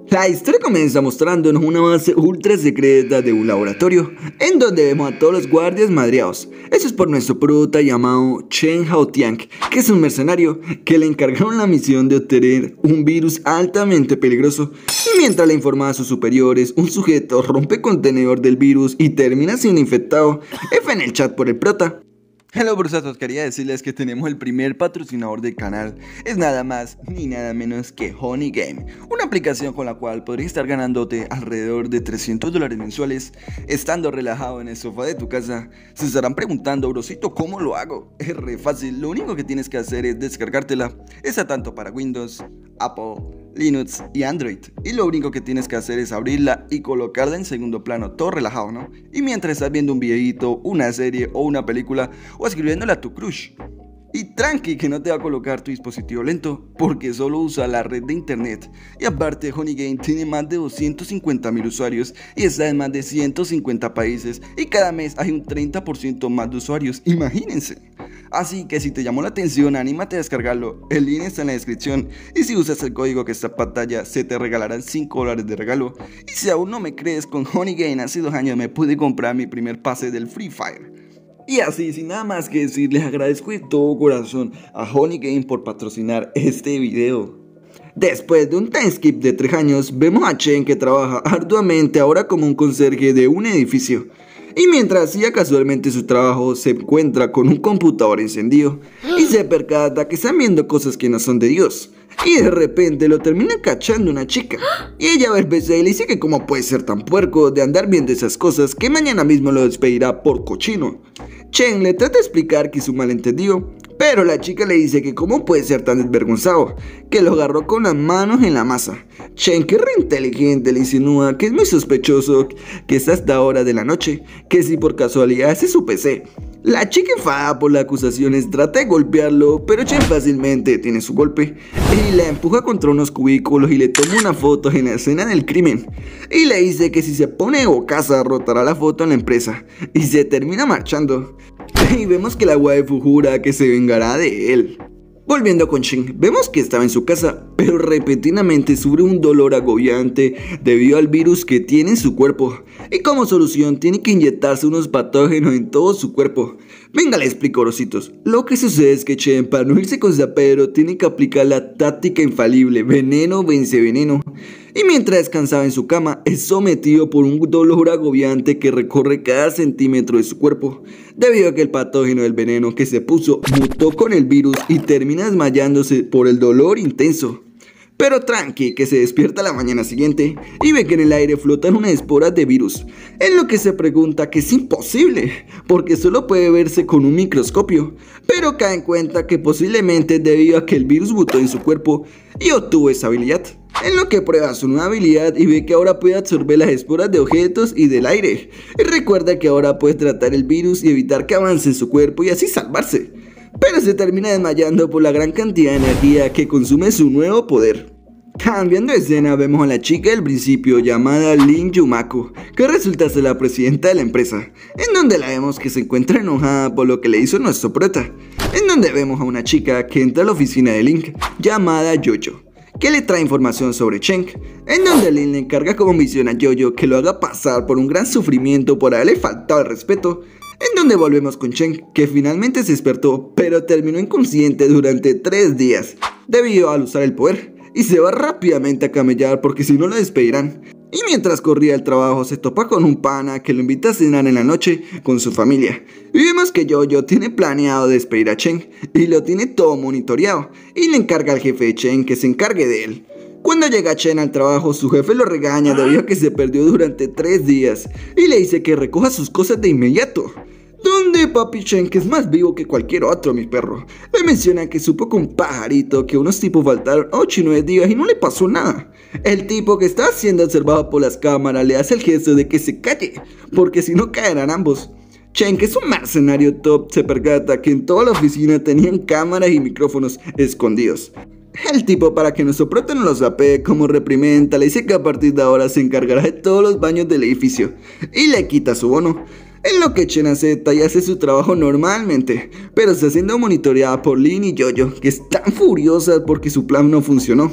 La historia comienza mostrándonos una base ultra secreta de un laboratorio, en donde vemos a todos los guardias madreados. Eso es por nuestro prota llamado Chen Haotiang, que es un mercenario que le encargaron la misión de obtener un virus altamente peligroso. Y mientras le informaba a sus superiores, un sujeto rompe el contenedor del virus y termina siendo infectado. F en el chat por el prota. Hello brusatos, quería decirles que tenemos el primer patrocinador del canal. Es nada más ni nada menos que Honey Game, una aplicación con la cual podrías estar ganándote alrededor de $300 mensuales estando relajado en el sofá de tu casa. Se estarán preguntando, brosito, ¿cómo lo hago? Es re fácil, lo único que tienes que hacer es descargártela. Está tanto para Windows, Apple, Linux y Android, y lo único que tienes que hacer es abrirla y colocarla en segundo plano, todo relajado, ¿no? Y mientras estás viendo un videito, una serie o una película, o escribiéndole a tu crush. Y tranqui que no te va a colocar tu dispositivo lento, porque solo usa la red de internet. Y aparte, Honey Game tiene más de 250.000 usuarios y está en más de 150 países, y cada mes hay un 30% más de usuarios, imagínense. Así que si te llamó la atención, anímate a descargarlo, el link está en la descripción, y si usas el código que está en pantalla se te regalarán $5 de regalo. Y si aún no me crees, con Honey Game hace 2 años me pude comprar mi primer pase del Free Fire. Y así, sin nada más que decir, les agradezco de todo corazón a Honey Game por patrocinar este video. Después de un time skip de 3 años, vemos a Chen que trabaja arduamente ahora como un conserje de un edificio. Y mientras hacía casualmente su trabajo, se encuentra con un computador encendido y se percata que están viendo cosas que no son de Dios. Y de repente lo termina cachando una chica. Y ella ve el PC y le dice que cómo puede ser tan puerco de andar viendo esas cosas, que mañana mismo lo despedirá por cochino. Chen le trata de explicar que es un malentendido, pero la chica le dice que cómo puede ser tan desvergonzado, que lo agarró con las manos en la masa. Chen, que es re inteligente, le insinúa que es muy sospechoso que es hasta ahora de la noche, que si por casualidad ese es su PC. La chica, enfadada por las acusaciones, trata de golpearlo, pero Chen fácilmente tiene su golpe y la empuja contra unos cubículos y le toma una foto en la escena del crimen. Y le dice que si se pone de bocaza rotará la foto en la empresa, y se termina marchando. Y vemos que la waifu jura que se vengará de él. Volviendo con Chen, vemos que estaba en su casa, pero repentinamente sufre un dolor agobiante debido al virus que tiene en su cuerpo. Y como solución tiene que inyectarse unos patógenos en todo su cuerpo. Venga, le explico, brositos. Lo que sucede es que Chen, para no irse con Zapero, tiene que aplicar la táctica infalible: veneno vence veneno. Y mientras descansaba en su cama, es sometido por un dolor agobiante que recorre cada centímetro de su cuerpo, debido a que el patógeno del veneno que se puso mutó con el virus y termina desmayándose por el dolor intenso. Pero tranqui, que se despierta la mañana siguiente y ve que en el aire flotan unas esporas de virus, en lo que se pregunta que es imposible, porque solo puede verse con un microscopio, pero cae en cuenta que posiblemente es debido a que el virus mutó en su cuerpo y obtuvo esa habilidad. En lo que prueba su nueva habilidad y ve que ahora puede absorber las esporas de objetos y del aire, y recuerda que ahora puede tratar el virus y evitar que avance en su cuerpo y así salvarse. Pero se termina desmayando por la gran cantidad de energía que consume su nuevo poder. Cambiando de escena, vemos a la chica del principio llamada Lin Yumako, que resulta ser la presidenta de la empresa, en donde la vemos que se encuentra enojada por lo que le hizo nuestro prota, en donde vemos a una chica que entra a la oficina de Lin llamada Yoyo, que le trae información sobre Chen, en donde Lin le encarga como misión a Yoyo que lo haga pasar por un gran sufrimiento por haberle faltado el respeto. En donde volvemos con Chen, que finalmente se despertó, pero terminó inconsciente durante 3 días, debido al usar el poder, y se va rápidamente a camellar porque si no lo despedirán. Y mientras corría al trabajo se topa con un pana que lo invita a cenar en la noche con su familia. Y vemos que Yoyo tiene planeado despedir a Chen, y lo tiene todo monitoreado, y le encarga al jefe de Chen que se encargue de él. Cuando llega Chen al trabajo, su jefe lo regaña debido a que se perdió durante 3 días y le dice que recoja sus cosas de inmediato. ¿Dónde, papi Chen, que es más vivo que cualquier otro, mi perro? Le menciona que supo con un pajarito que unos tipos faltaron 8 y 9 días y no le pasó nada. El tipo que está siendo observado por las cámaras le hace el gesto de que se calle, porque si no caerán ambos. Chen, que es un mercenario top, se percata que en toda la oficina tenían cámaras y micrófonos escondidos. El tipo, para que nuestro prota no lo sapee como reprimenda, le dice que a partir de ahora se encargará de todos los baños del edificio y le quita su bono. En lo que Chen acepta y hace su trabajo normalmente, pero está siendo monitoreada por Lin y Yoyo, que están furiosas porque su plan no funcionó.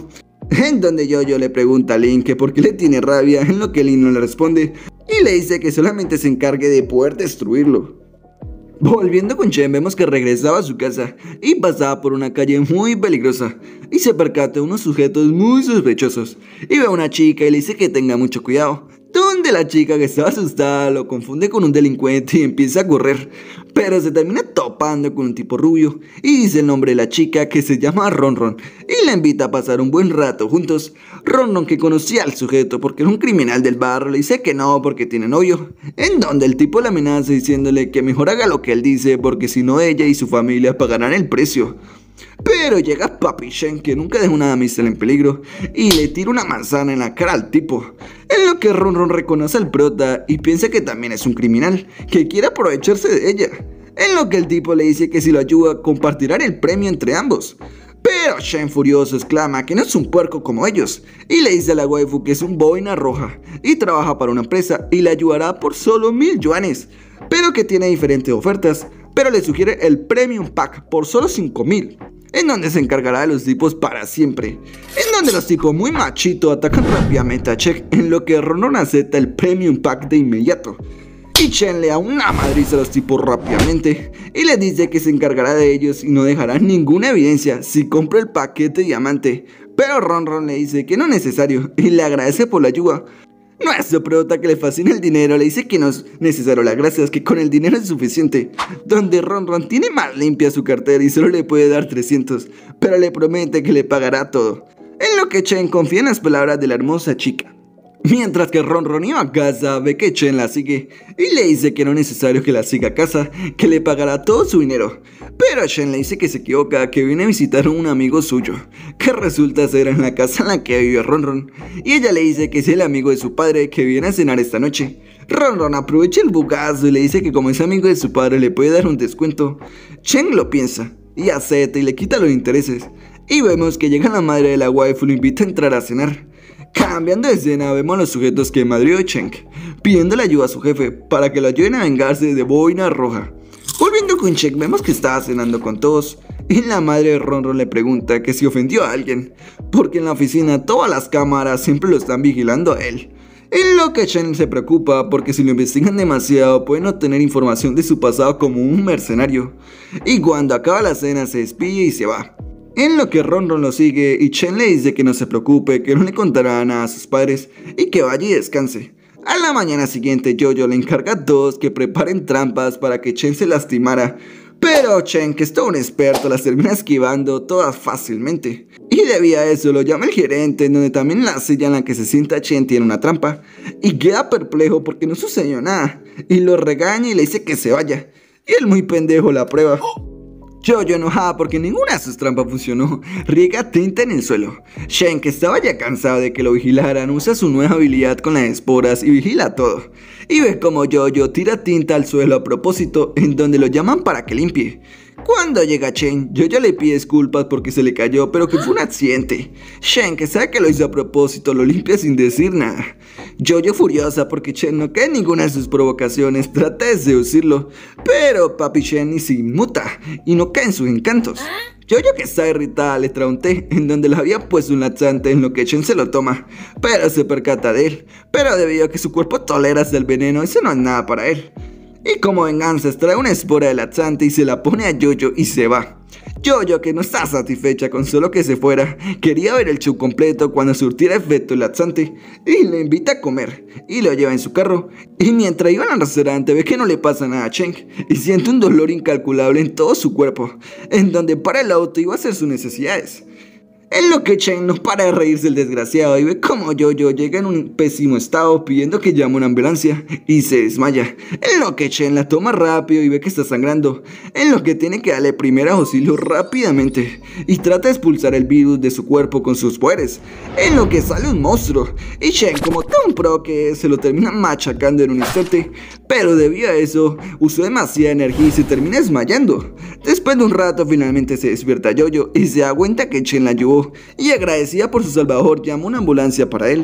en donde Jojo le pregunta a Link que por qué le tiene rabia, en lo que Link no le responde y le dice que solamente se encargue de poder destruirlo. Volviendo con Chen, vemos que regresaba a su casa y pasaba por una calle muy peligrosa y se percata de unos sujetos muy sospechosos y ve a una chica y le dice que tenga mucho cuidado, donde la chica, que estaba asustada, lo confunde con un delincuente y empieza a correr, pero se termina topando con un tipo rubio y dice el nombre de la chica, que se llama Ronron, y la invita a pasar un buen rato juntos. Ronron, que conocía al sujeto porque era un criminal del barrio, le dice que no porque tiene novio, en donde el tipo le amenaza diciéndole que mejor haga lo que él dice porque si no ella y su familia pagarán el precio. Pero llega Papi Chen, que nunca deja una damisela en peligro, y le tira una manzana en la cara al tipo, en lo que Ronron reconoce al prota y piensa que también es un criminal, que quiere aprovecharse de ella, en lo que el tipo le dice que si lo ayuda compartirán el premio entre ambos. Pero Chen, furioso, exclama que no es un puerco como ellos y le dice a la waifu que es un boina roja y trabaja para una empresa y le ayudará por solo 1000 yuanes, pero que tiene diferentes ofertas, pero le sugiere el Premium Pack por solo 5000, en donde se encargará de los tipos para siempre, en donde los tipos muy machito atacan rápidamente a Chen, en lo que Ronron acepta el Premium Pack de inmediato. Y Chen le da una madriza a los tipos rápidamente y le dice que se encargará de ellos y no dejará ninguna evidencia si compra el paquete diamante, pero Ronron le dice que no es necesario y le agradece por la ayuda. Nuestro prota, que le fascina el dinero, le dice que no es necesario las gracias, que con el dinero es suficiente, donde Ronron tiene más limpia su cartera y solo le puede dar 300, pero le promete que le pagará todo, en lo que Chen confía en las palabras de la hermosa chica. Mientras que Ronron iba a casa, ve que Chen la sigue y le dice que no es necesario que la siga a casa, que le pagará todo su dinero. Pero Chen le dice que se equivoca, que viene a visitar a un amigo suyo, que resulta ser en la casa en la que vive Ronron. Y ella le dice que es el amigo de su padre que viene a cenar esta noche. Ronron aprovecha el bugazo y le dice que como es amigo de su padre le puede dar un descuento. Chen lo piensa y acepta y le quita los intereses. Y vemos que llega la madre de la waifu y lo invita a entrar a cenar. Cambiando de escena, vemos a los sujetos que madrió Chen, pidiéndole ayuda a su jefe para que lo ayuden a vengarse de Boina Roja. Volviendo con Chen, vemos que estaba cenando con todos y la madre de Ronron le pregunta que si ofendió a alguien, porque en la oficina todas las cámaras siempre lo están vigilando a él. En lo que Chen se preocupa porque si lo investigan demasiado pueden obtener información de su pasado como un mercenario. Y cuando acaba la cena se despide y se va. En lo que Ronron lo sigue y Chen le dice que no se preocupe, que no le contará nada a sus padres y que vaya y descanse. A la mañana siguiente Jojo le encarga a todos que preparen trampas para que Chen se lastimara, pero Chen, que es todo un experto, las termina esquivando todas fácilmente. Y debido a eso lo llama el gerente, en donde también la silla en la que se sienta Chen tiene una trampa, y queda perplejo porque no sucedió nada, y lo regaña y le dice que se vaya, y él muy pendejo la prueba. Jojo, enojada porque ninguna de sus trampas funcionó, riega tinta en el suelo. Chen, que estaba ya cansado de que lo vigilaran, usa su nueva habilidad con las esporas y vigila todo. Y ve como Jojo tira tinta al suelo a propósito, en donde lo llaman para que limpie. Cuando llega Chen, Jojo le pide disculpas porque se le cayó, pero que fue un accidente. Chen, que sabe que lo hizo a propósito, lo limpia sin decir nada. Jojo, furiosa porque Chen no cae en ninguna de sus provocaciones, trata de seducirlo, pero Papi Chen ni se inmuta y no cae en sus encantos. Jojo, que está irritada, le trae un té en donde le había puesto un laxante, en lo que Chen se lo toma, pero se percata de él. Pero debido a que su cuerpo tolera hasta el veneno, eso no es nada para él. Y como venganza extrae una espora de laxante y se la pone a Jojo y se va. Jojo, que no está satisfecha con solo que se fuera, quería ver el show completo cuando surtiera efecto el laxante y le invita a comer y lo lleva en su carro. Y mientras iban al restaurante ve que no le pasa nada a Chen y siente un dolor incalculable en todo su cuerpo, en donde para el auto y va a hacer sus necesidades. En lo que Chen no para de reírse el desgraciado y ve como Jojo llega en un pésimo estado pidiendo que llame una ambulancia y se desmaya. En lo que Chen la toma rápido y ve que está sangrando, en lo que tiene que darle primer auxilio rápidamente y trata de expulsar el virus de su cuerpo con sus poderes, en lo que sale un monstruo y Chen, como tan pro que es, se lo termina machacando en un instante, pero debido a eso usó demasiada energía y se termina desmayando. Después de un rato finalmente se despierta Jojo y se da cuenta que Chen la ayudó y agradecida por su salvador llama una ambulancia para él.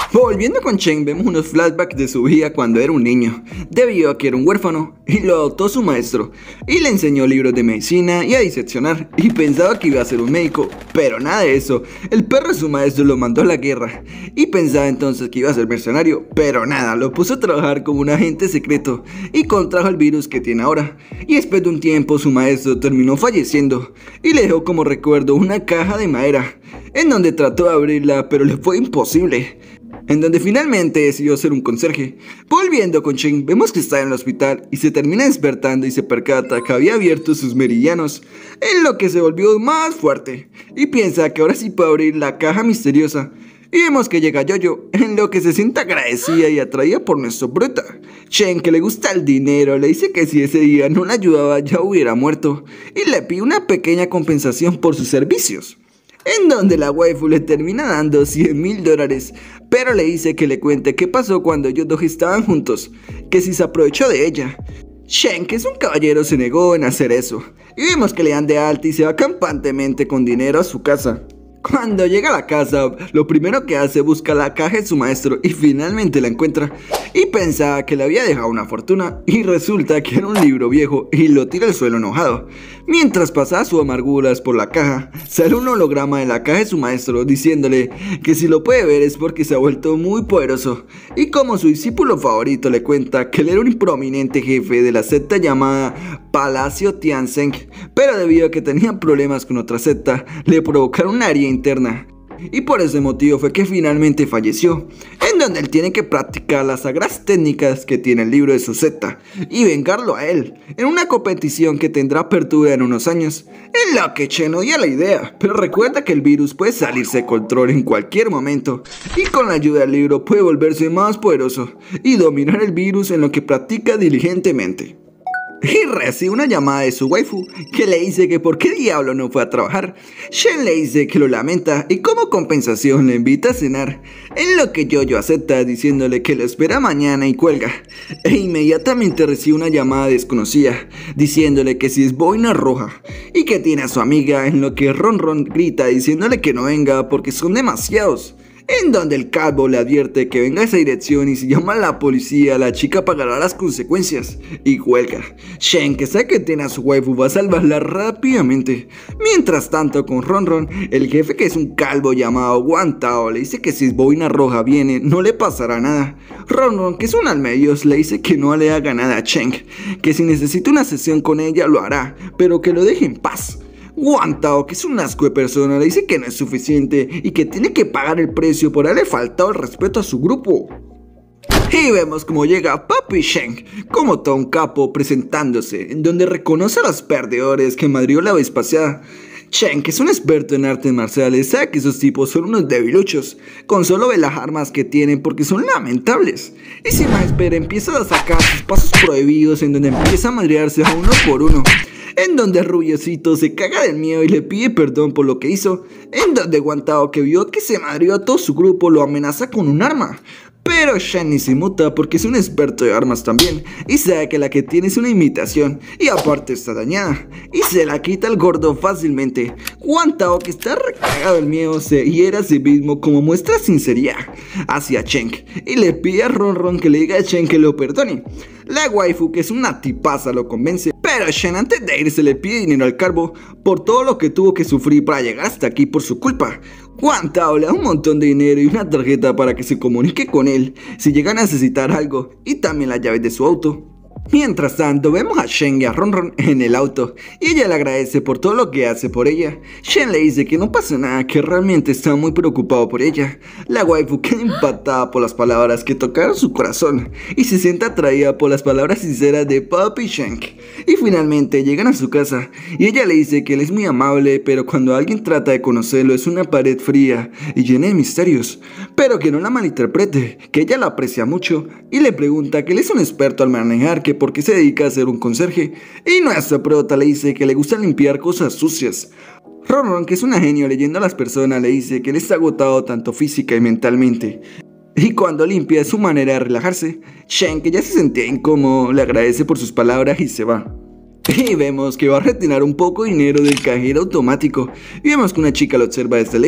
Volviendo con Chen, vemos unos flashbacks de su vida cuando era un niño, debido a que era un huérfano y lo adoptó su maestro y le enseñó libros de medicina y a diseccionar y pensaba que iba a ser un médico, pero nada de eso. El perro de su maestro lo mandó a la guerra y pensaba entonces que iba a ser mercenario, pero nada, lo puso a trabajar como un agente secreto y contrajo el virus que tiene ahora. Y después de un tiempo su maestro terminó falleciendo y le dejó como recuerdo una caja de madera, en donde trató de abrirla pero le fue imposible, en donde finalmente decidió ser un conserje. Volviendo con Chen, vemos que está en el hospital y se termina despertando y se percata que había abierto sus meridianos, en lo que se volvió más fuerte y piensa que ahora sí puede abrir la caja misteriosa. Y vemos que llega Yoyo, en lo que se siente agradecida y atraída por nuestro prota. Chen, que le gusta el dinero, le dice que si ese día no le ayudaba ya hubiera muerto y le pide una pequeña compensación por sus servicios, en donde la waifu le termina dando $100,000, pero le dice que le cuente qué pasó cuando ellos dos estaban juntos, que si se aprovechó de ella. Chen, que es un caballero, se negó en hacer eso, y vemos que le dan de alta y se va campantemente con dinero a su casa. Cuando llega a la casa, lo primero que hace es buscar la caja de su maestro y finalmente la encuentra y pensaba que le había dejado una fortuna y resulta que era un libro viejo y lo tira al suelo enojado. Mientras pasaba sus amarguras por la caja, sale un holograma de la caja de su maestro diciéndole que si lo puede ver es porque se ha vuelto muy poderoso, y como su discípulo favorito le cuenta que él era un prominente jefe de la secta llamada Palacio Tianzeng, pero debido a que tenía problemas con otra secta, le provocaron una herida interna. Y por ese motivo fue que finalmente falleció, en donde él tiene que practicar las sagradas técnicas que tiene el libro de su secta y vengarlo a él, en una competición que tendrá apertura en unos años, en la que Chen odia la idea, pero recuerda que el virus puede salirse de control en cualquier momento, y con la ayuda del libro puede volverse más poderoso y dominar el virus en lo que practica diligentemente. Y recibe una llamada de su waifu que le dice que por qué diablo no fue a trabajar. Chen le dice que lo lamenta y como compensación le invita a cenar, en lo que Yoyo acepta diciéndole que lo espera mañana y cuelga. E inmediatamente recibe una llamada desconocida diciéndole que si es boina roja y que tiene a su amiga, en lo que Ron grita diciéndole que no venga porque son demasiados, en donde el calvo le advierte que venga a esa dirección y si llama a la policía, la chica pagará las consecuencias y cuelga. Chen, que sabe que tiene a su waifu, va a salvarla rápidamente. Mientras tanto, con Ron, el jefe, que es un calvo llamado Wan Tao, le dice que si boina roja viene no le pasará nada. Ron, que es un almedios, le dice que no le haga nada a Chen, que si necesita una sesión con ella lo hará, pero que lo deje en paz. Wan Tao, que es un asco de persona, le dice que no es suficiente y que tiene que pagar el precio por haberle faltado el respeto a su grupo. Y vemos como llega Papi Chen, como todo un capo, presentándose, en donde reconoce a los perdedores que madrió la vez pasada. Chen, que es un experto en artes marciales, sabe que esos tipos son unos debiluchos, con solo ver las armas que tienen porque son lamentables. Y sin más espera, empieza a sacar sus pasos prohibidos, en donde empieza a madrearse a uno por uno, en donde Rubiosito se caga del miedo y le pide perdón por lo que hizo, en donde Wan Tao, que vio que se madrió a todo su grupo, lo amenaza con un arma. Pero Chen ni se muta porque es un experto de armas también y sabe que la que tiene es una imitación y aparte está dañada y se la quita al gordo fácilmente. Wan Tao, que está recagado del miedo, se hiere a sí mismo como muestra sinceridad hacia Chen y le pide a Ron que le diga a Chen que lo perdone. La waifu, que es una tipaza, lo convence, pero Chen antes de irse le pide dinero al calvo por todo lo que tuvo que sufrir para llegar hasta aquí por su culpa. Wan Tao le da un montón de dinero y una tarjeta para que se comunique con él si llega a necesitar algo, y también las llaves de su auto. Mientras tanto, vemos a Chen y a Ron en el auto y ella le agradece por todo lo que hace por ella. Chen le dice que no pasa nada, que realmente está muy preocupado por ella. La waifu queda impactada por las palabras que tocaron su corazón y se siente atraída por las palabras sinceras de Papi Chen. Y finalmente llegan a su casa y ella le dice que él es muy amable, pero cuando alguien trata de conocerlo es una pared fría y llena de misterios, pero que no la malinterprete, que ella la aprecia mucho, y le pregunta que él es un experto al manejar, que por qué se dedica a ser un conserje, y nuestra prota le dice que le gusta limpiar cosas sucias. Ron, que es una genio leyendo a las personas, le dice que él está agotado tanto física y mentalmente, y cuando limpia es su manera de relajarse. Chen, que ya se sentía incómodo, le agradece por sus palabras y se va. Y vemos que va a retirar un poco de dinero del cajero automático y vemos que una chica lo observa desde lejos.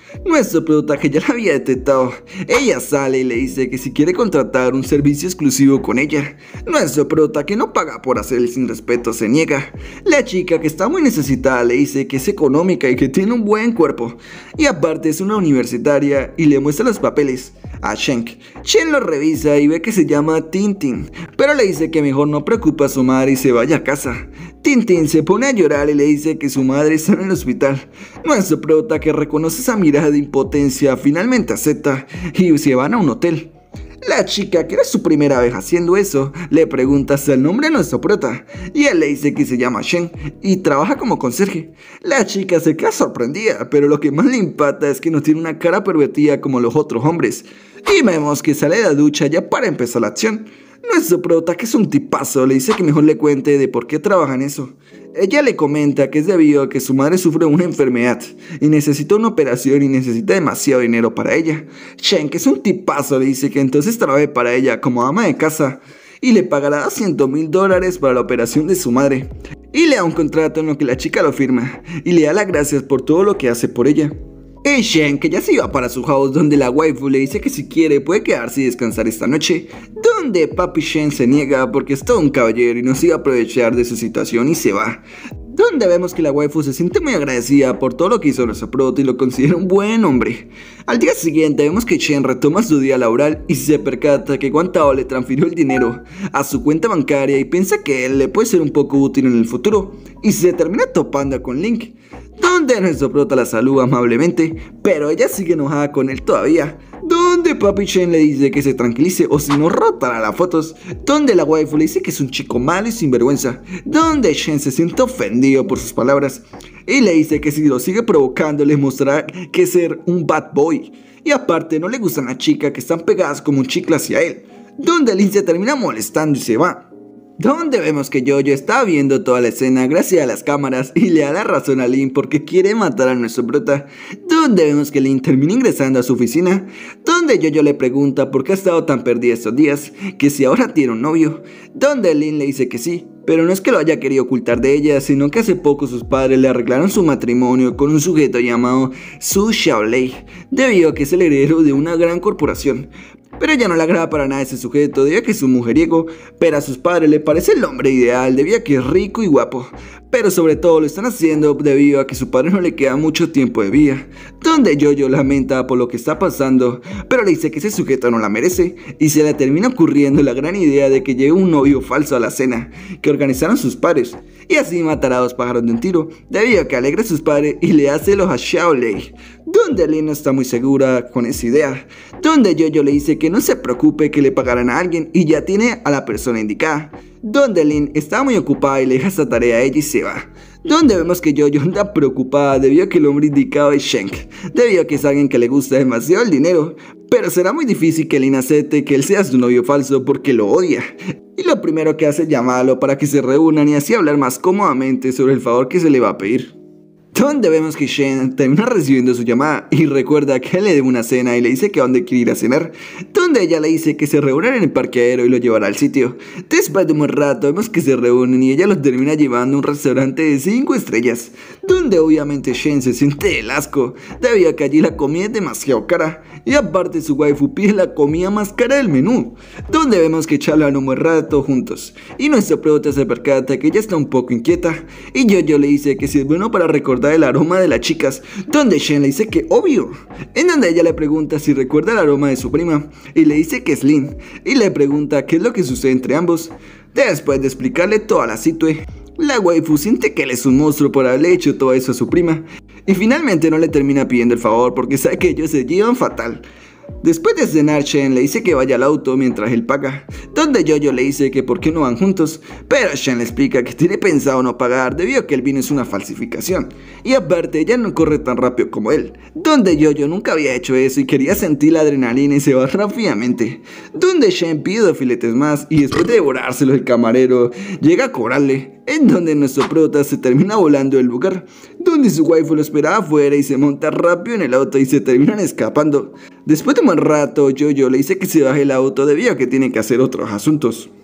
Nuestro prota, que ya la había detectado, ella sale y le dice que si quiere contratar un servicio exclusivo con ella. Nuestro prota, que no paga por hacer el sin respeto, se niega. La chica, que está muy necesitada, le dice que es económica y que tiene un buen cuerpo, y aparte es una universitaria, y le muestra los papeles a Shen. Shen lo revisa y ve que se llama Tintin, pero le dice que mejor no preocupe a su madre y se vaya a casa. Tintin se pone a llorar y le dice que su madre está en el hospital. Nuestro prota, que reconoce esa mirada de impotencia, finalmente acepta y se van a un hotel. La chica, que era su primera vez haciendo eso, le pregunta hasta el nombre de nuestro prota, y él le dice que se llama Shen y trabaja como conserje. La chica se queda sorprendida, pero lo que más le impacta es que no tiene una cara pervertida como los otros hombres, y vemos que sale de la ducha ya para empezar la acción. Nuestro prota, que es un tipazo, le dice que mejor le cuente de por qué trabaja en eso. Ella le comenta que es debido a que su madre sufre una enfermedad y necesita una operación y necesita demasiado dinero para ella. Shen, que es un tipazo, le dice que entonces trabaje para ella como ama de casa y le pagará $200,000 para la operación de su madre. Y le da un contrato en lo que la chica lo firma y le da las gracias por todo lo que hace por ella. Y Shen, que ya se iba para su house, donde la waifu le dice que si quiere puede quedarse y descansar esta noche, donde papi Shen se niega porque es todo un caballero y no se iba a aprovechar de su situación y se va. Donde vemos que la waifu se siente muy agradecida por todo lo que hizo nuestro prota y lo considera un buen hombre. Al día siguiente vemos que Shen retoma su día laboral y se percata que Guan Tao le transfirió el dinero a su cuenta bancaria y piensa que él le puede ser un poco útil en el futuro, y se termina topando con Link, donde nuestro prota la saluda amablemente, pero ella sigue enojada con él todavía, donde papi Shen le dice que se tranquilice o si no rotará las fotos, donde la waifu le dice que es un chico malo y sinvergüenza, donde Shen se siente ofendido por sus palabras y le dice que si lo sigue provocando le mostrará que es ser un bad boy, y aparte no le gustan las chicas que están pegadas como un chicle hacia él, donde Lin se termina molestando y se va. Donde vemos que Jojo está viendo toda la escena gracias a las cámaras y le da la razón a Lin porque quiere matar a nuestro prota. Donde vemos que Lin termina ingresando a su oficina, donde Jojo le pregunta por qué ha estado tan perdida estos días, que si ahora tiene un novio, donde Lin le dice que sí, pero no es que lo haya querido ocultar de ella, sino que hace poco sus padres le arreglaron su matrimonio con un sujeto llamado Su Xiaolei, debido a que es el heredero de una gran corporación. Pero ella no le agrada para nada a ese sujeto debido a que es un mujeriego, pero a sus padres le parece el hombre ideal debido a que es rico y guapo. Pero sobre todo lo están haciendo debido a que su padre no le queda mucho tiempo de vida, donde Jojo lamenta por lo que está pasando, pero le dice que ese sujeto no la merece, y se le termina ocurriendo la gran idea de que lleve un novio falso a la cena que organizaron sus padres, y así matará a 2 pájaros de un tiro, debido a que alegra a sus padres y le hace celos a Xiaolei, donde Lin no está muy segura con esa idea, donde Jojo le dice que no se preocupe, que le pagarán a alguien y ya tiene a la persona indicada, donde Lin está muy ocupada y le deja esta tarea a ella y se va. Donde vemos que Jojo anda preocupada debido a que el hombre indicado es Shen, debido a que es alguien que le gusta demasiado el dinero, pero será muy difícil que Lin acepte que él sea su novio falso porque lo odia. Y lo primero que hace es llamarlo para que se reúnan y así hablar más cómodamente sobre el favor que se le va a pedir. Donde vemos que Shen termina recibiendo su llamada y recuerda que él le debe una cena y le dice que a dónde quiere ir a cenar, donde ella le dice que se reúnan en el parqueadero y lo llevará al sitio. Después de un buen rato vemos que se reúnen y ella los termina llevando a un restaurante de 5 estrellas, donde obviamente Shen se siente el asco debido a que allí la comida es demasiado cara y aparte su waifu pide la comida más cara del menú, donde vemos que charlan un buen rato juntos y nuestro prota se percata que ella está un poco inquieta y Jojo le dice que si es bueno para recordar el aroma de las chicas, donde Shen le dice que obvio, en donde ella le pregunta si recuerda el aroma de su prima y le dice que es Lin y le pregunta qué es lo que sucede entre ambos. Después de explicarle toda la situación, la waifu siente que él es un monstruo por haberle hecho todo eso a su prima y finalmente no le termina pidiendo el favor porque sabe que ellos se llevan fatal. Después de cenar, Shen le dice que vaya al auto mientras él paga, donde Jojo le dice que por qué no van juntos, pero Shen le explica que tiene pensado no pagar debido a que el vino es una falsificación, y aparte ella no corre tan rápido como él, donde Jojo nunca había hecho eso y quería sentir la adrenalina y se va rápidamente, donde Shen pide 2 filetes más y después de devorárselos el camarero llega a cobrarle, en donde nuestro prota se termina volando del lugar, donde su waifu lo esperaba afuera y se monta rápido en el auto y se terminan escapando. Después de un buen rato, Jojo le dice que se baje el auto debido a que tiene que hacer otros asuntos.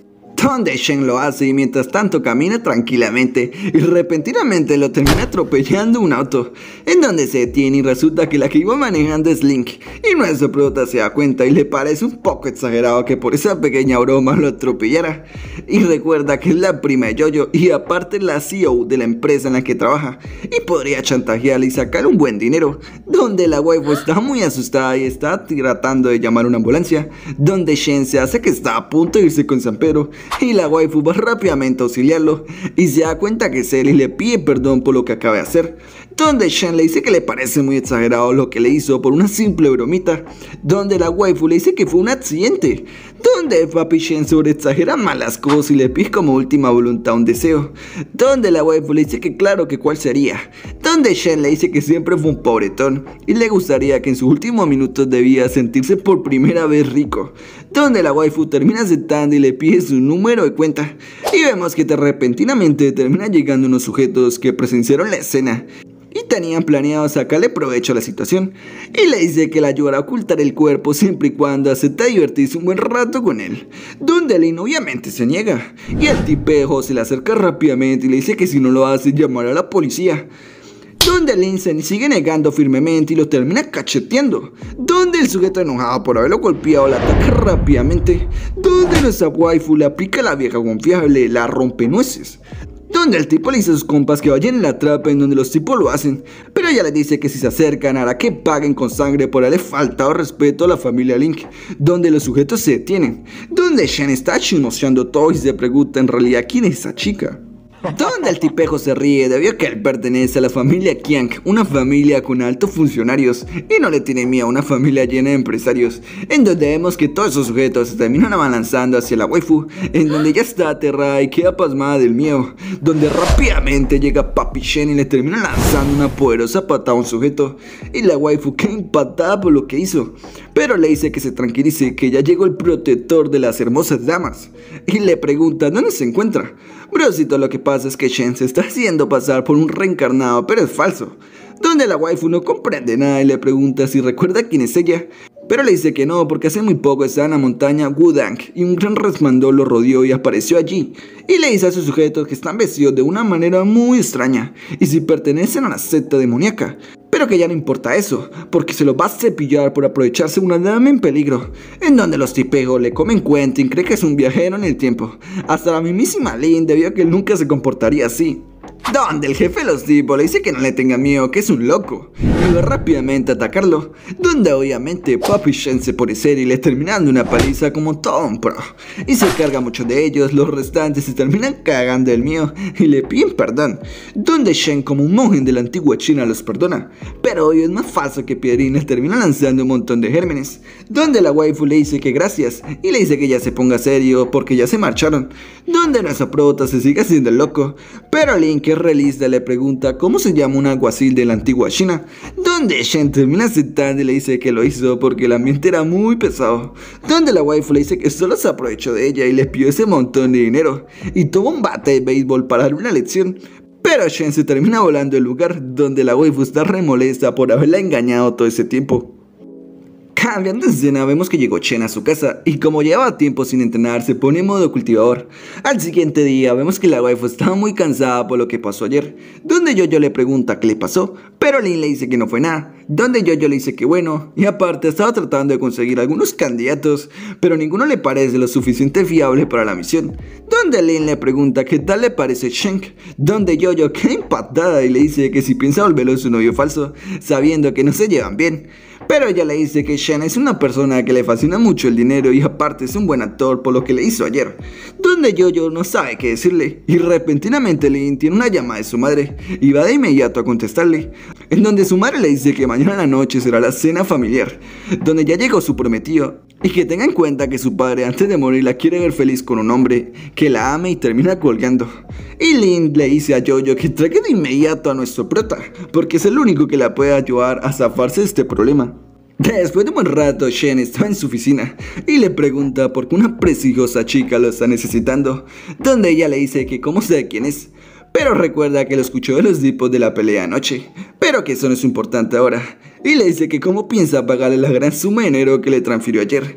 donde Shen lo hace y mientras tanto camina tranquilamente y repentinamente lo termina atropellando un auto, en donde se detiene y resulta que la que iba manejando es Link, y nuestro prota se da cuenta y le parece un poco exagerado que por esa pequeña broma lo atropellara, y recuerda que es la prima de Jojo y aparte la CEO de la empresa en la que trabaja, y podría chantajearle y sacar un buen dinero, donde la waifu está muy asustada y está tratando de llamar a una ambulancia, donde Shen se hace que está a punto de irse con San Pedro, y la waifu va rápidamente a auxiliarlo y se da cuenta que es él y le pide perdón por lo que acaba de hacer, donde Shen le dice que le parece muy exagerado lo que le hizo por una simple bromita, donde la waifu le dice que fue un accidente, donde papi Shen sobre exagera malas cosas y le pide como última voluntad un deseo, donde la waifu le dice que claro que cuál sería, donde Shen le dice que siempre fue un pobretón y le gustaría que en sus últimos minutos de vida sentirse por primera vez rico, donde la waifu termina aceptando y le pide su número de cuenta, y vemos que repentinamente termina llegando unos sujetos que presenciaron la escena y tenían planeado sacarle provecho a la situación, y le dice que le ayudará a ocultar el cuerpo siempre y cuando acepta divertirse un buen rato con él, donde Lin obviamente se niega, y el tipejo se le acerca rápidamente y le dice que si no lo hace llamará a la policía, donde Lin se sigue negando firmemente y lo termina cacheteando, donde el sujeto enojado por haberlo golpeado la ataca rápidamente, donde nuestra waifu le aplica a la vieja confiable la rompenueces, donde el tipo le dice a sus compas que vayan en la trapa en donde los tipos lo hacen, pero ella les dice que si se acercan hará que paguen con sangre por haberle faltado respeto a la familia Link, donde los sujetos se detienen, donde Shen está chismoseando todo y se pregunta en realidad quién es esa chica. Donde el tipejo se ríe debido a que él pertenece a la familia Qiang, una familia con altos funcionarios, y no le tiene miedo a una familia llena de empresarios, en donde vemos que todos esos sujetos se terminan abalanzando hacia la waifu, en donde ella está aterrada y queda pasmada del miedo, donde rápidamente llega papi Shen y le termina lanzando una poderosa patada a un sujeto, y la waifu queda impactada por lo que hizo, pero le dice que se tranquilice, que ya llegó el protector de las hermosas damas, y le pregunta dónde se encuentra. Brosito, lo que pasa es que Shen se está haciendo pasar por un reencarnado, pero es falso, donde la waifu no comprende nada y le pregunta si recuerda quién es ella, pero le dice que no porque hace muy poco estaba en la montaña Wudang y un gran resplandor lo rodeó y apareció allí, y le dice a sus sujetos que están vestidos de una manera muy extraña y si pertenecen a una secta demoníaca, pero que ya no importa eso, porque se lo va a cepillar por aprovecharse de una dama en peligro, en donde los tipejos le comen cuenta y creen que es un viajero en el tiempo, hasta la mismísima Lin debido a que él nunca se comportaría así, donde el jefe de los tipos le dice que no le tenga miedo, que es un loco, y va rápidamente a atacarlo, donde obviamente papi Shen se pone serio y le termina dando una paliza como todo un pro, y se carga muchos de ellos, los restantes se terminan cagando del miedo y le piden perdón, donde Shen como un monje de la antigua China los perdona, pero hoy es más falso que Piedrín le termina lanzando un montón de gérmenes, donde la waifu le dice que gracias y le dice que ya se ponga serio porque ya se marcharon, donde nuestra prota se sigue haciendo el loco, pero Link que es realista le pregunta cómo se llama un alguacil de la antigua China, donde Shen termina aceptando y le dice que lo hizo porque el ambiente era muy pesado, donde la waifu le dice que solo se aprovechó de ella y le pidió ese montón de dinero y tuvo un bate de béisbol para darle una lección, pero Shen se termina volando del lugar, donde la waifu está remolesta por haberla engañado todo ese tiempo. Cambiando de escena, vemos que llegó Shen a su casa y como llevaba tiempo sin entrenar se pone en modo cultivador. Al siguiente día vemos que la waifu estaba muy cansada por lo que pasó ayer, donde Jojo le pregunta qué le pasó, pero Lin le dice que no fue nada, donde Jojo le dice que bueno, y aparte estaba tratando de conseguir algunos candidatos, pero ninguno le parece lo suficiente fiable para la misión, donde Lin le pregunta qué tal le parece Shen, donde Jojo queda impactada y le dice que si piensa volverlo su novio falso, sabiendo que no se llevan bien. Pero ella le dice que Shen es una persona que le fascina mucho el dinero y aparte es un buen actor por lo que le hizo ayer, donde Jojo no sabe qué decirle y repentinamente Lin tiene una llamada de su madre y va de inmediato a contestarle, en donde su madre le dice que mañana en la noche será la cena familiar, donde ya llegó su prometido y que tenga en cuenta que su padre antes de morir la quiere ver feliz con un hombre que la ame y termina colgando, y Lin le dice a Jojo que traiga de inmediato a nuestro prota porque es el único que la puede ayudar a zafarse de este problema. Después de un buen rato, Shen está en su oficina y le pregunta por qué una prestigiosa chica lo está necesitando, donde ella le dice que cómo sabe quién es, pero recuerda que lo escuchó de los tipos de la pelea anoche, pero que eso no es importante ahora, y le dice que cómo piensa pagarle la gran suma de dinero que le transfirió ayer,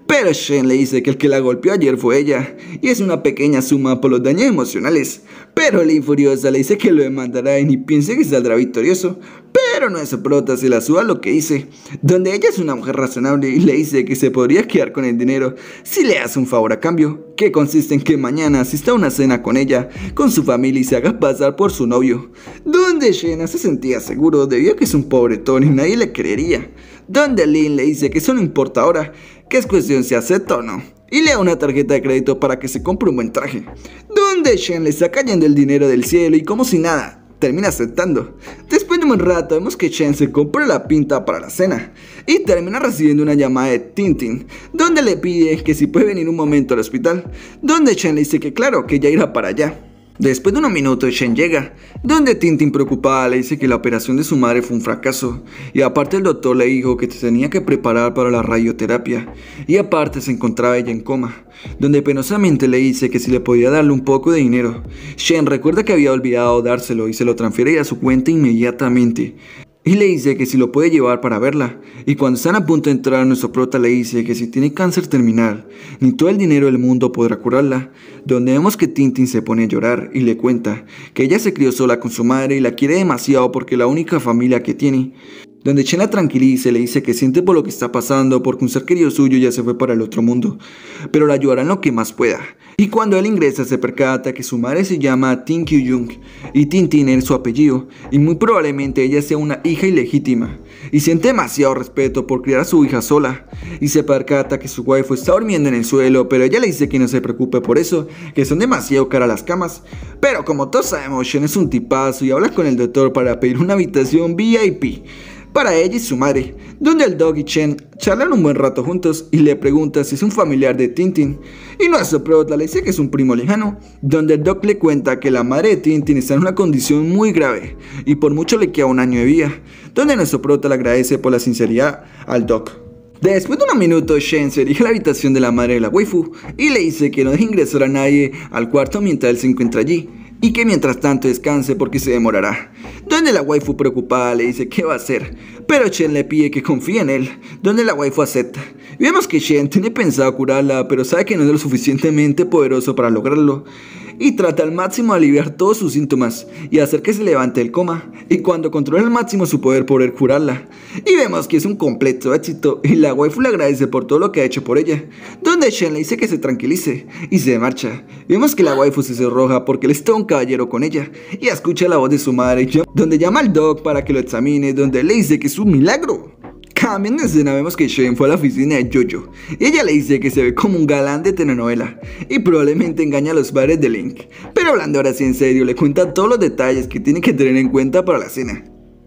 pero Shen le dice que el que la golpeó ayer fue ella, y es una pequeña suma por los daños emocionales. Pero Lin furiosa le dice que lo demandará y piensa que saldrá victorioso, pero nuestro prota se la suda lo que dice, donde ella es una mujer razonable y le dice que se podría quedar con el dinero si le hace un favor a cambio, que consiste en que mañana asista a una cena con ella, con su familia y se haga pasar por su novio, donde Shen se sentía seguro debido a que es un pobretón y nadie le creería, donde Lin le dice que eso no importa ahora, que es cuestión si acepta o no, y le da una tarjeta de crédito para que se compre un buen traje, donde Shen le está cayendo el dinero del cielo y como si nada, termina aceptando. Después de un rato vemos que Shen se compra la pinta para la cena y termina recibiendo una llamada de Tintin, donde le pide que si puede venir un momento al hospital, donde Shen le dice que claro, que ya irá para allá. Después de unos minutos Shen llega, donde Tintin preocupada le dice que la operación de su madre fue un fracaso, y aparte el doctor le dijo que se tenía que preparar para la radioterapia, y aparte se encontraba ella en coma, donde penosamente le dice que si le podía darle un poco de dinero. Shen recuerda que había olvidado dárselo y se lo transfiere a su cuenta inmediatamente. Y le dice que si lo puede llevar para verla, y cuando están a punto de entrar nuestro prota le dice que si tiene cáncer terminal, ni todo el dinero del mundo podrá curarla, donde vemos que Tintin se pone a llorar y le cuenta que ella se crió sola con su madre y la quiere demasiado porque es la única familia que tiene, donde Shen la tranquiliza y le dice que siente por lo que está pasando porque un ser querido suyo ya se fue para el otro mundo, pero la ayudará en lo que más pueda. Y cuando él ingresa se percata que su madre se llama Tin Kyu-jung y Tintin es su apellido y muy probablemente ella sea una hija ilegítima, y siente demasiado respeto por criar a su hija sola, y se percata que su waifu está durmiendo en el suelo, pero ella le dice que no se preocupe por eso, que son demasiado caras las camas. Pero como todos sabemos, Shen es un tipazo y habla con el doctor para pedir una habitación VIP para ella y su madre, donde el Dog y Shen charlan un buen rato juntos y le pregunta si es un familiar de Tintin, y nuestro prota le dice que es un primo lejano, donde el Dog le cuenta que la madre de Tintin está en una condición muy grave y por mucho le queda un año de vida, donde nuestro prota le agradece por la sinceridad al Dog. Después de unos minutos, Shen se dirige a la habitación de la madre de la waifu y le dice que no deje ingresar a nadie al cuarto mientras él se encuentra allí, y que mientras tanto descanse porque se demorará, donde la waifu preocupada le dice qué va a hacer, pero Shen le pide que confíe en él, donde la waifu acepta. Y vemos que Shen tiene pensado curarla, pero sabe que no es lo suficientemente poderoso para lograrlo, y trata al máximo de aliviar todos sus síntomas y hacer que se levante del coma, y cuando controla al máximo su poder curarla. Y vemos que es un completo éxito y la waifu le agradece por todo lo que ha hecho por ella, donde Shen le dice que se tranquilice y se marcha. Vemos que la waifu se sonroja porque él está un caballero con ella y escucha la voz de su madre, donde llama al Dog para que lo examine, donde le dice que es un milagro. Cambiando de escena vemos que Shen fue a la oficina de Jojo y ella le dice que se ve como un galán de telenovela y probablemente engaña a los padres de Link, pero hablando ahora sí en serio le cuenta todos los detalles que tiene que tener en cuenta para la cena.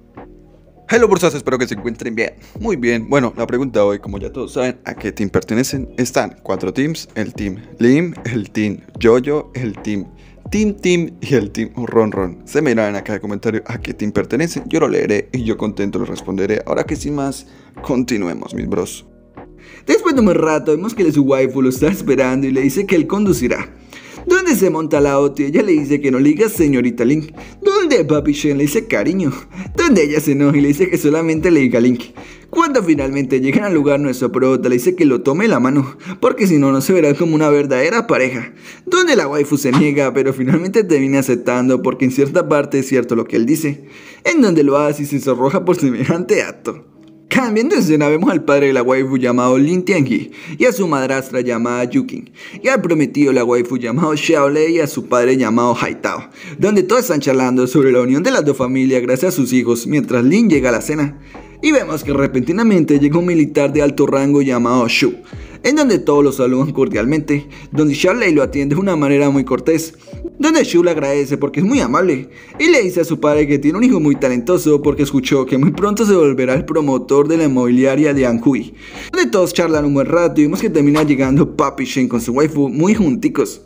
Hello Bursas, espero que se encuentren bien. Muy bien, bueno, la pregunta hoy, como ya todos saben a qué team pertenecen, están 4 teams: el team Lim, el team Jojo, el team Tim y el team Ron. Se me dirán acá en el comentario a qué team pertenecen, yo lo leeré y yo contento lo responderé. Ahora que sin más, continuemos mis bros. Después de un rato vemos que su waifu lo está esperando y le dice que él conducirá, donde se monta al auto y ella le dice que no le diga señorita Link, donde papi Shen le dice cariño, donde ella se enoja y le dice que solamente le diga Link. Cuando finalmente llegan al lugar, nuestro prota le dice que lo tome la mano, porque si no, no se verá como una verdadera pareja, donde la waifu se niega, pero finalmente termina aceptando porque en cierta parte es cierto lo que él dice, en donde lo hace y se sonroja por semejante acto. Cambiando de escena vemos al padre de la waifu llamado Lin Tianji y a su madrastra llamada Yukin, y al prometido de la waifu llamado Xiaolei y a su padre llamado Haitao, donde todos están charlando sobre la unión de las dos familias gracias a sus hijos mientras Lin llega a la cena. Y vemos que repentinamente llega un militar de alto rango llamado Shu, en donde todos lo saludan cordialmente, donde Xiaolei lo atiende de una manera muy cortés, donde Shu le agradece porque es muy amable, y le dice a su padre que tiene un hijo muy talentoso porque escuchó que muy pronto se volverá el promotor de la inmobiliaria de Anhui, donde todos charlan un buen rato y vemos que termina llegando Papi Shen con su waifu muy junticos.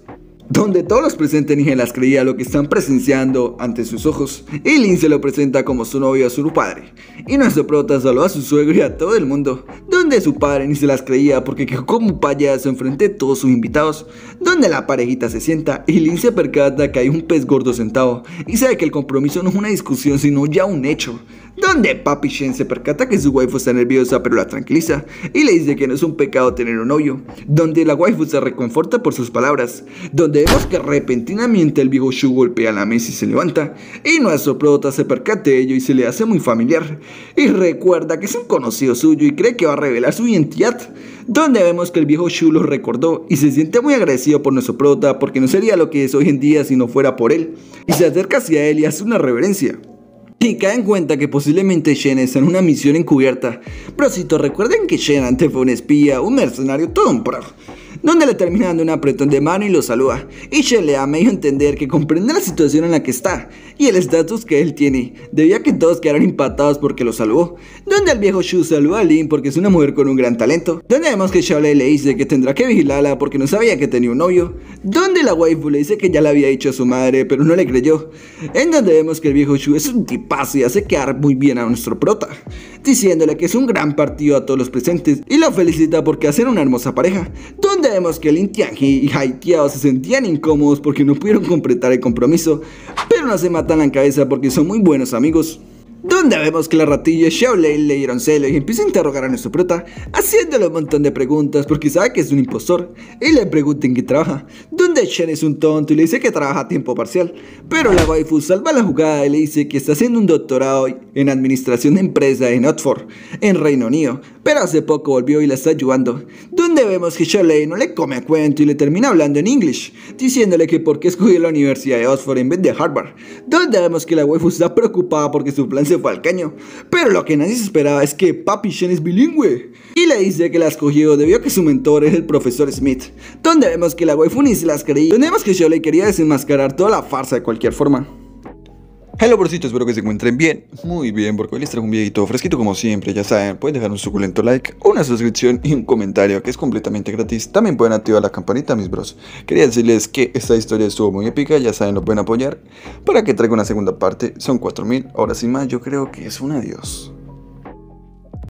donde todos los presentes ni se las creía lo que están presenciando ante sus ojos, y Lin se lo presenta como su novio a su padre, y nuestro prota saluda a su suegro y a todo el mundo, donde su padre ni se las creía porque quedó como un payaso enfrente de todos sus invitados, donde la parejita se sienta y Lin se percata que hay un pez gordo sentado, y sabe que el compromiso no es una discusión sino ya un hecho, donde Papi Shen se percata que su waifu está nerviosa pero la tranquiliza y le dice que no es un pecado tener un novio, donde la waifu se reconforta por sus palabras, donde vemos que repentinamente el viejo Shu golpea la mesa y se levanta, y nuestro prota se percata de ello y se le hace muy familiar, y recuerda que es un conocido suyo y cree que va a revelar su identidad, donde vemos que el viejo Shu lo recordó y se siente muy agradecido por nuestro prota porque no sería lo que es hoy en día si no fuera por él, y se acerca hacia él y hace una reverencia. Y cae en cuenta que posiblemente Shen está en una misión encubierta. Pero recuerden que Shen antes fue un espía, un mercenario, todo un pro, donde le termina dando un apretón de mano y lo saluda, y Shen le da medio a entender que comprende la situación en la que está y el estatus que él tiene, debido a que todos quedaron impactados porque lo salvó, donde el viejo Shu saluda a Lin porque es una mujer con un gran talento, donde vemos que Xiaolei le dice que tendrá que vigilarla porque no sabía que tenía un novio, donde la waifu le dice que ya le había dicho a su madre pero no le creyó, en donde vemos que el viejo Shu es un tipazo y hace quedar muy bien a nuestro prota, diciéndole que es un gran partido a todos los presentes y lo felicita porque hacen una hermosa pareja, donde vemos que Lin Tianji y Hai Tiao se sentían incómodos porque no pudieron completar el compromiso, pero no se matan la cabeza porque son muy buenos amigos. Donde vemos que la ratilla Xiaolei le dieron celo y empieza a interrogar a nuestro prota, haciéndole un montón de preguntas porque sabe que es un impostor, y le pregunta en qué trabaja, donde Shen es un tonto y le dice que trabaja a tiempo parcial, pero la waifu salva la jugada y le dice que está haciendo un doctorado en administración de empresa en Oxford, en Reino Unido, pero hace poco volvió y la está ayudando, donde vemos que Xiaolei no le come a cuento y le termina hablando en English, diciéndole que por qué escogió la Universidad de Oxford en vez de Harvard, donde vemos que la waifu está preocupada porque su plan se fue al caño, pero lo que nadie se esperaba es que Papi Shen es bilingüe, y le dice que la escogió debido a que su mentor es el profesor Smith, donde vemos que la waifu ni se las creía, donde vemos que Xiaolei quería desenmascarar toda la farsa de cualquier forma. Hello brositos, espero que se encuentren bien, muy bien, porque hoy les traigo un videito fresquito como siempre, ya saben, pueden dejar un suculento like, una suscripción y un comentario que es completamente gratis. También pueden activar la campanita, mis bros. Quería decirles que esta historia estuvo muy épica, ya saben, lo pueden apoyar para que traiga una segunda parte, son 4000, ahora sin más, yo creo que es un adiós.